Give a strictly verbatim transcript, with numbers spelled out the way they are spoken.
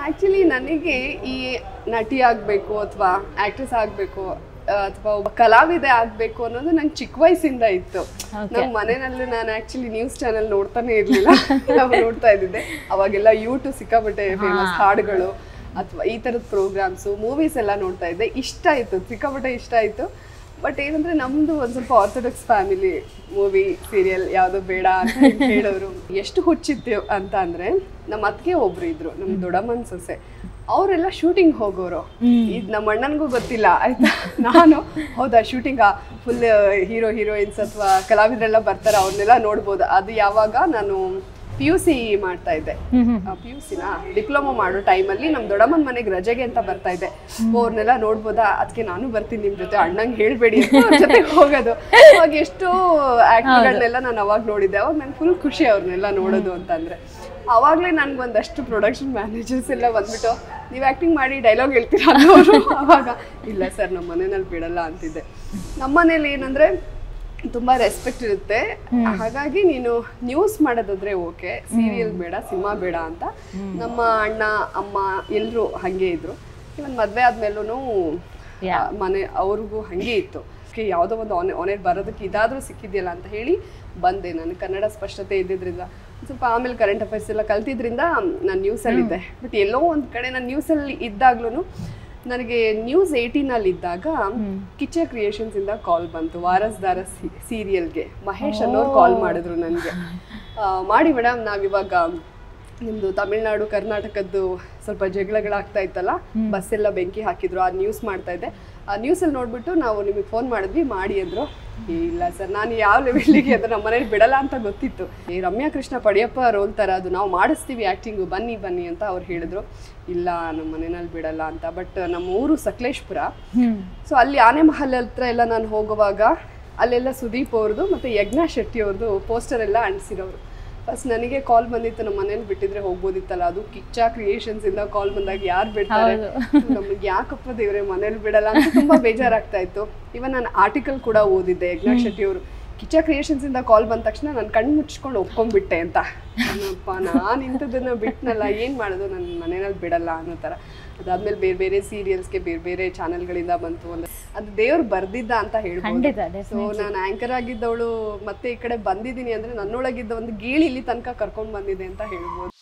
Actually ನನಗೆ ಈ ನಟಿ ಆಗಬೇಕು ಅಥವಾ ಆ್ಯಕ್ಟ್ರೆಸ್ ಆಗಬೇಕು ಅಥವಾ ಒಬ್ಬ ಕಲಾವಿದೆ ಆಗಬೇಕು ಅನ್ನೋದು ನಂಗೆ ಚಿಕ್ಕ ವಯಸ್ಸಿಂದ ಇತ್ತು. ನಮ್ಮ ಮನೆಯಲ್ಲಿ ನಾನು ಆ್ಯಕ್ಚುಲಿ ನ್ಯೂಸ್ ಚಾನೆಲ್ ನೋಡ್ತಾನೆ ಇರಲಿಲ್ಲ, ನಾವು ನೋಡ್ತಾ ಇದ್ದಿದ್ದೆ ಅವಾಗೆಲ್ಲ ಯೂಟ್ಯೂಬ್ ಸಿಕ್ಕಾಪಟ್ಟೆ ಫೇಮಸ್ ಹಾಡುಗಳು ಅಥವಾ ಈ ಥರದ ಪ್ರೋಗ್ರಾಮ್ಸು ಮೂವೀಸ್ ಎಲ್ಲ ನೋಡ್ತಾ ಇದ್ದೆ. ಇಷ್ಟ ಆಯಿತು, ಸಿಕ್ಕಾಪಟ್ಟೆ ಇಷ್ಟ ಆಯಿತು. ಬಟ್ ಏನಂದರೆ ನಮ್ಮದು ಒಂದು ಸ್ವಲ್ಪ ಆರ್ಥೋಡಾಕ್ಸ್ ಫ್ಯಾಮಿಲಿ, ಮೂವಿ ಸೀರಿಯಲ್ ಯಾವುದೋ ಬೇಡ ಅಂತ ಹೇಳೋರು. ಎಷ್ಟು ಹುಚ್ಚಿತ್ತು ಅಂತ ಅಂದರೆ ನಮ್ಮ ಅತ್ತಿಗೆ ಒಬ್ರು ಇದ್ರು, ನಮ್ಮ ದೊಡ್ಡಮ್ಮನ ಸೊಸೆ, ಅವರೆಲ್ಲ ಶೂಟಿಂಗ್ ಹೋಗೋರು. ಇದು ನಮ್ಮ ಅಣ್ಣನಿಗೂ ಗೊತ್ತಿಲ್ಲ ಆಯ್ತಾ. ನಾನು ಹೌದಾ ಶೂಟಿಂಗಾ, ಫುಲ್ ಹೀರೋ ಹೀರೋಯಿನ್ಸ್ ಅಥವಾ ಕಲಾವಿದರೆಲ್ಲ ಬರ್ತಾರೆ, ಅವ್ರನ್ನೆಲ್ಲ ನೋಡ್ಬೋದು. ಅದು ಯಾವಾಗ ನಾನು ಪಿ ಯು ಸಿ ಮಾಡ್ತಾ ಇದ್ದೆ, ಪಿ ಯು ಸಿನ ಡಿಪ್ಲೊಮಾ ಮಾಡೋ ಟೈಮಲ್ಲಿ ನಮ್ಮ ದೊಡ್ಡಮ್ಮನ ಮನೆಗೆ ರಜೆಗೆ ಅಂತ ಬರ್ತಾ ಇದ್ದೆ. ಅವ್ರನ್ನೆಲ್ಲ ನೋಡ್ಬೋದಾ, ಅದಕ್ಕೆ ನಾನು ಬರ್ತೀನಿ ನಿಮ್ಮ ಜೊತೆ, ಅಣ್ಣಂಗೆ ಹೇಳ್ಬೇಡಿ ಅಂತ ಅವ್ರ ಜೊತೆಗೆ ಹೋಗೋದು. ಅವಾಗ ಎಷ್ಟೋ ಆ್ಯಕ್ಟ್ಗಳನ್ನೆಲ್ಲ ನಾನು ಅವಾಗ ನೋಡಿದ್ದೆ. ಅವಾಗ ನಂಗೆ ಫುಲ್ ಖುಷಿ ಅವ್ರನ್ನೆಲ್ಲ ನೋಡೋದು ಅಂತಂದರೆ. ಆವಾಗಲೇ ನನಗೆ ಒಂದಷ್ಟು ಪ್ರೊಡಕ್ಷನ್ ಮ್ಯಾನೇಜರ್ಸ್ ಎಲ್ಲ ಬಂದ್ಬಿಟ್ಟು ನೀವು ಆ್ಯಕ್ಟಿಂಗ್ ಮಾಡಿ ಡೈಲಾಗ್ ಹೇಳ್ತೀರಾ ಅನ್ನೋರು. ಆವಾಗ ಇಲ್ಲ ಸರ್ ನಮ್ಮ ಮನೆಯಲ್ಲಿ ಬಿಡಲ್ಲ ಅಂತಿದ್ದೆ. ನಮ್ಮ ಮನೇಲಿ ಏನಂದರೆ ತುಂಬ ರೆಸ್ಪೆಕ್ಟ್ ಇರುತ್ತೆ, ಹಾಗಾಗಿ ನೀನು ನ್ಯೂಸ್ ಮಾಡೋದಾದ್ರೆ ಓಕೆ, ಸೀರಿಯಲ್ ಬೇಡ, ಸಿನಿಮಾ ಬೇಡ ಅಂತ ನಮ್ಮ ಅಣ್ಣ ಅಮ್ಮ ಎಲ್ಲರೂ ಹಾಗೆ ಇದ್ರು. ಇವನ್ ಮದುವೆ ಆದ್ಮೇಲೂ ಮನೆ ಅವ್ರಿಗೂ ಹಾಗೆ ಇತ್ತು. ಯಾವುದೋ ಒಂದು ಆನ್ ಆನೇರ್ ಬರೋದಕ್ಕೆ ಇದಾದರೂ ಸಿಕ್ಕಿದೆಯಲ್ಲ ಅಂತ ಹೇಳಿ ಬಂದೆ. ನಾನು ಕನ್ನಡ ಸ್ಪಷ್ಟತೆ ಇದ್ದಿದ್ದರಿಂದ ಸ್ವಲ್ಪ ಆಮೇಲೆ ಕರೆಂಟ್ ಅಫೇರ್ಸ್ ಎಲ್ಲ ಕಲ್ತಿದ್ರಿಂದ ನಾನು ನ್ಯೂಸಲ್ಲಿದ್ದೆ. ಬಟ್ ಎಲ್ಲೋ ಒಂದು ಕಡೆ ನಾನು ನ್ಯೂಸಲ್ಲಿ ಇದ್ದಾಗ್ಲೂ ನನಗೆ ನ್ಯೂಸ್ ಏಯ್ಟೀನಲ್ಲಿ ಇದ್ದಾಗ ಕಿಚ್ಚ ಕ್ರಿಯೇಷನ್ಸ್ ಇಂದ ಕಾಲ್ ಬಂತು, ವಾರಸ್ದಾರ ಸೀರಿಯಲ್ಗೆ ಮಹೇಶ್ ಅನ್ನೋರು ಕಾಲ್ ಮಾಡಿದ್ರು ನನಗೆ. ಮಾಡಿ ಮೇಡಮ್, ನಾವಿವಾಗ ನಿಮ್ಮದು ತಮಿಳ್ನಾಡು ಕರ್ನಾಟಕದ್ದು ಸ್ವಲ್ಪ ಜಗಳಗಳಾಗ್ತಾ ಇತ್ತಲ್ಲ, ಬಸ್ಸೆಲ್ಲ ಬೆಂಕಿ ಹಾಕಿದ್ರು, ಆ ನ್ಯೂಸ್ ಮಾಡ್ತಾ ಇದ್ದೆ. ಆ ನ್ಯೂಸಲ್ಲಿ ನೋಡ್ಬಿಟ್ಟು ನಾವು ನಿಮಗೆ ಫೋನ್ ಮಾಡಿದ್ವಿ, ಮಾಡಿ ಅಂದರು. ಇಲ್ಲ ಸರ್, ನಾನು ಯಾವ ಲೆವೆಲ್ಲಿಗೆ ಅದು ನಮ್ಮ ಮನೇಲಿ ಬಿಡಲ್ಲ ಅಂತ ಗೊತ್ತಿತ್ತು. ಈ ರಮ್ಯಾ ಕೃಷ್ಣ ಪಡಿಯಪ್ಪ ರೋಲ್ ಥರ ಅದು ನಾವು ಮಾಡಿಸ್ತೀವಿ ಆ್ಯಕ್ಟಿಂಗು, ಬನ್ನಿ ಬನ್ನಿ ಅಂತ ಅವ್ರು ಹೇಳಿದ್ರು. ಇಲ್ಲ ನಮ್ಮ ಮನೆಯಲ್ಲಿ ಬಿಡಲ್ಲ ಅಂತ. ಬಟ್ ನಮ್ಮ ಊರು ಸಕಲೇಶ್ಪುರ, ಸೊ ಅಲ್ಲಿ ಆನೆ ಮಹಲ್ ಹತ್ರ ಎಲ್ಲ ನಾನು ಹೋಗುವಾಗ ಅಲ್ಲೆಲ್ಲ ಸುದೀಪ್ ಅವ್ರದ್ದು ಮತ್ತು ಯಜ್ಞಾ ಶೆಟ್ಟಿ ಅವ್ರದ್ದು ಪೋಸ್ಟರ್ ಎಲ್ಲ ಅಂಟಿಸಿರೋರು. ಫಸ್ಟ್ ನನಗೆ ಕಾಲ್ ಬಂದಿತ್ತು, ನಮ್ಮ ಮನೇಲಿ ಬಿಟ್ಟಿದ್ರೆ ಹೋಗ್ಬೋದಿತ್ತಲ್ಲ, ಅದು ಕಿಚ್ಚ ಕ್ರಿಯೇಷನ್ಸ್ ಇಂದ ಕಾಲ್ ಬಂದಾಗ ಯಾರು ಬಿಡ್ತಾರೆ, ನಮಗೆ ಯಾಕಪ್ಪ ದೇವ್ರೆ ಮನೇಲಿ ಬಿಡಲ್ಲ ಅಂತ ತುಂಬಾ ಬೇಜಾರಾಗ್ತಾ ಇತ್ತು. ಇವನ್ ನಾನು ಆರ್ಟಿಕಲ್ ಕೂಡ ಓದಿದ್ದೆ, ಯಜ್ಞಾ ಶೆಟ್ಟಿ ಅವರು ಕಿಚ್ಚ ಕ್ರಿಯೇಷನ್ಸ್ ಇಂದ ಕಾಲ್ ಬಂದ ತಕ್ಷಣ ನಾನು ಕಣ್ಣು ಮುಚ್ಕೊಂಡು ಒಪ್ಕೊಂಡ್ಬಿಟ್ಟೆ ಅಂತ. ಅಪ್ಪ ನಾನು ಇಂಥದ್ದನ್ನ ಬಿಟ್ನಲ್ಲ, ಏನು ಮಾಡೋದು, ನನ್ನ ಮನೆಯಲ್ಲಿ ಬಿಡಲ್ಲ ಅನ್ನೋ ಥರ. ಅದಾದ್ಮೇಲೆ ಬೇರೆ ಬೇರೆ ಸೀರಿಯಲ್ಸ್ಗೆ ಬೇರೆ ಬೇರೆ ಚಾನೆಲ್ಗಳಿಂದ ಬಂತು. ಅಂದ್ರೆ ಅದು ದೇವ್ರು ಬರ್ದಿದ್ದ ಅಂತ ಹೇಳ್ಬೋದು. ಸೊ ನಾನು ಆಂಕರ್ ಆಗಿದ್ದವಳು ಮತ್ತೆ ಈ ಕಡೆ ಬಂದಿದ್ದೀನಿ ಅಂದ್ರೆ ನನ್ನೊಳಗಿದ್ದ ಒಂದು ಗೀಳಿ ಇಲ್ಲಿ ತನಕ ಕರ್ಕೊಂಡು ಬಂದಿದೆ ಅಂತ ಹೇಳ್ಬೋದು.